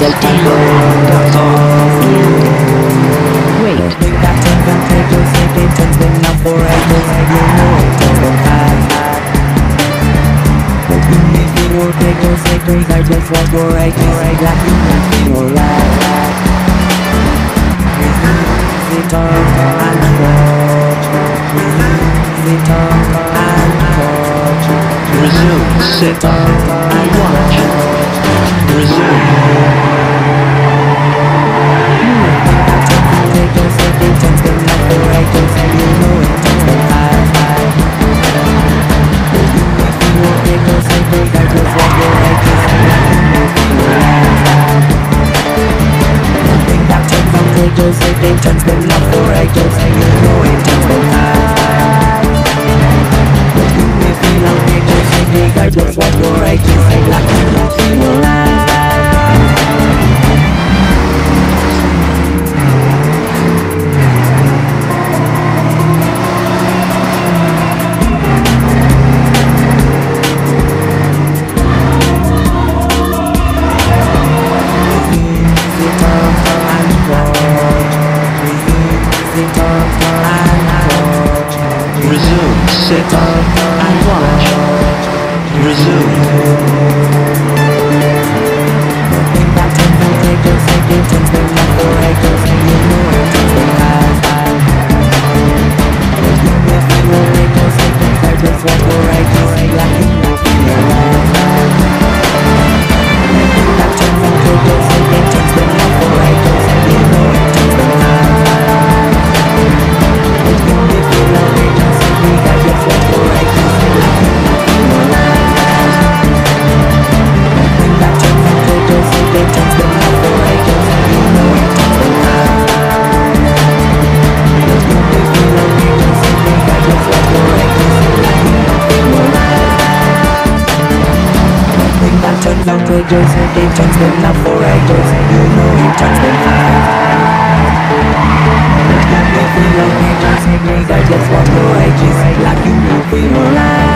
steal does off you. Wait. That advantageous intentions been now for ages. You know it has been bad. If you will take those victories, I just want your ages. Like you will feel alright. Sit up and watch. Sit up and watch. Resume, sit and watch. Resume. Take those intentions been now for ages. You know it has been bad. If you will take those victories, I just want your ages. Like you will feel alright. That advantageous intentions been now for ages. You know it has been bad. If you will take those victories, I just want your ages. Like you will feel alright. Resume, sit and watch. Resume. That advantageous intentions been now for ages. You know it has been bad. If you will take those victories, I just want your ages. Like you will feel alright. That advantageous intentions been now for ages. You know it has been bad. If you will take those victories, I just want your ages. Like you will feel alright. That advantageous intentions been now for ages. You know it has been bad. If you will take those victories, I just want your ages. Like you will feel alright. That advantageous intentions been now for ages. You know it has been bad. If you will take those victories, I just want your ages. Like you will feel alright.